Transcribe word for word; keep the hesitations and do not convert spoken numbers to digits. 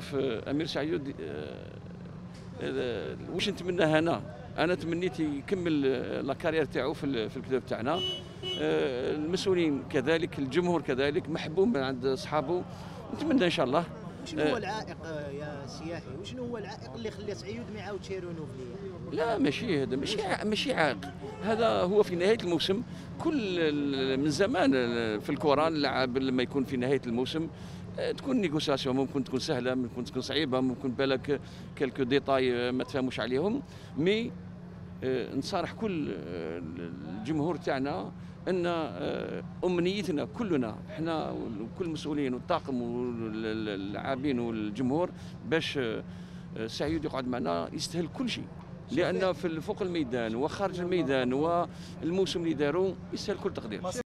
شوف امير سعيود، واش نتمنى انا انا تمنيت يكمل لا كارير تاعو في الكلوب تاعنا. المسؤولين كذلك، الجمهور كذلك محبوب من عند اصحابه. نتمنى ان شاء الله. وشنو هو العائق يا سياحي؟ وشنو هو العائق اللي خلى سعيود ما يعاودش يرونوف ليا؟ لا ماشي هذا، ماشي ماشي عائق. هذا هو في نهايه الموسم. كل من زمان في الكره اللاعب لما يكون في نهايه الموسم تكون نيغوسياسيون، ممكن تكون سهله، ممكن تكون صعيبه، ممكن بالك كلكو ديتاي ما تفهموش عليهم. مي نصارح كل الجمهور تاعنا ان امنيتنا كلنا احنا وكل المسؤولين والطاقم واللاعبين والجمهور باش سعيود يقعد معنا. يستاهل كل شيء، لان في فوق الميدان وخارج الميدان والموسم اللي داروا يستاهل كل تقدير.